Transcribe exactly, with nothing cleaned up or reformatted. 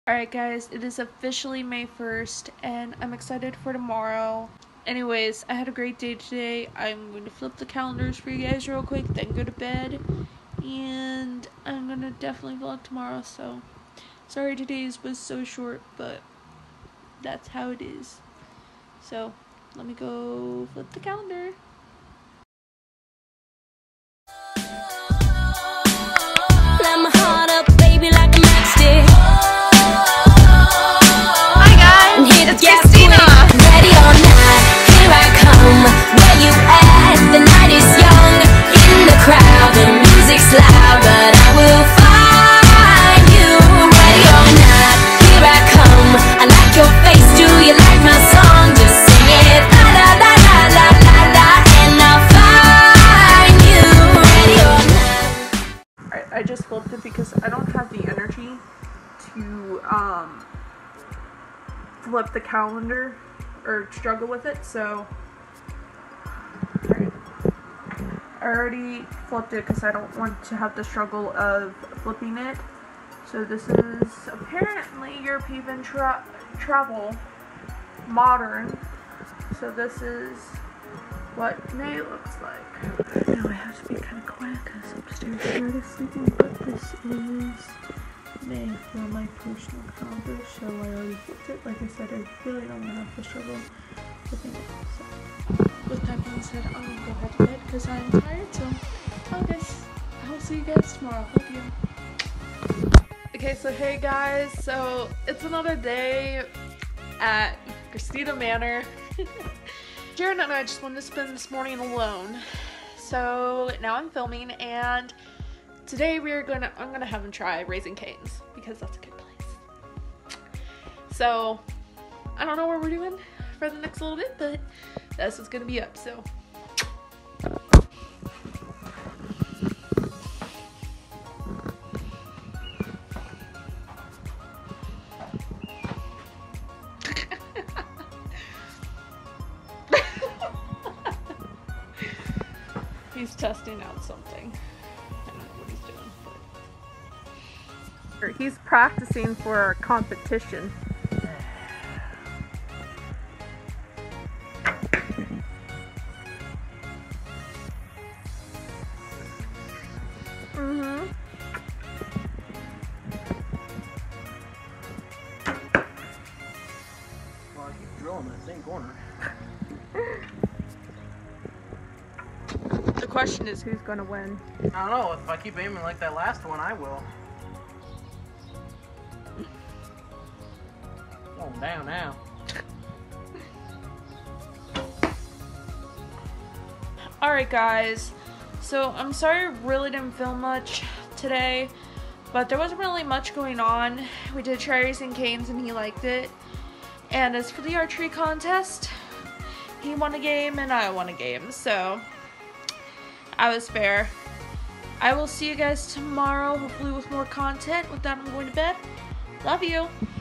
Alright guys, it is officially May first and I'm excited for tomorrow. Anyways, I had a great day today. I'm going to flip the calendars for you guys real quick, then go to bed. And I'm going to definitely vlog tomorrow, so sorry today's was so short, but that's how it is. So, let me go flip the calendar. I just flipped it because I don't have the energy to um, flip the calendar or struggle with it, so right. I already flipped it because I don't want to have the struggle of flipping it. So this is apparently European tra travel modern. So this is what May looks like. Now I have to be kind of quiet because upstairs Jarod is sleeping, but this is May for my personal calendar, so I already flipped it. Like I said, I really don't want to have to struggle flipping it. So with that being said, I'm going to go head to bed because I'm tired, so bye guys. I will see you guys tomorrow. Love you. Okay, so hey guys, so it's another day at Christina Manor. Jarod and I just wanted to spend this morning alone, so now I'm filming, and today we're gonna I'm gonna have him try Raising Cane's because that's a good place. So I don't know what we're doing for the next little bit, but that's what's gonna be up. So he's testing out something. I don't know what he's doing. But he's practicing for a competition. Mm-hmm. Well, I keep drilling that same corner. The question is, who's gonna win? I don't know. If I keep aiming like that last one, I will. Going down now. Alright guys, so I'm sorry I really didn't film much today, but there wasn't really much going on. We did try Raising Cane's and he liked it. And as for the archery contest, he won a game and I won a game, so I was fair. I will see you guys tomorrow, hopefully with more content. With that, I'm going to bed. Love you.